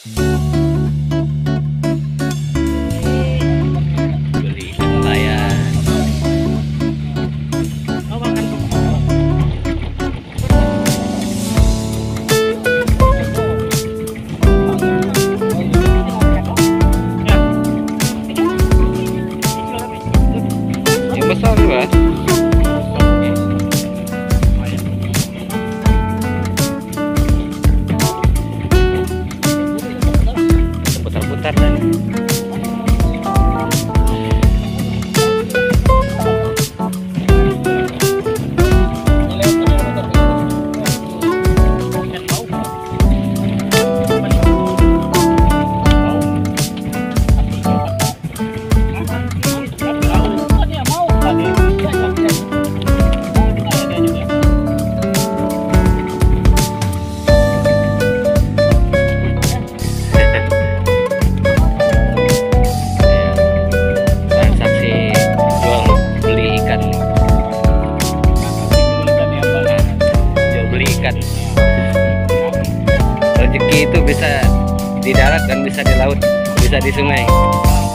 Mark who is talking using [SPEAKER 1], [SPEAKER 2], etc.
[SPEAKER 1] Beli nelayan. Yang besar juga. Putar-putar tadi. Rezeki itu bisa di darat dan bisa di laut, bisa di sungai.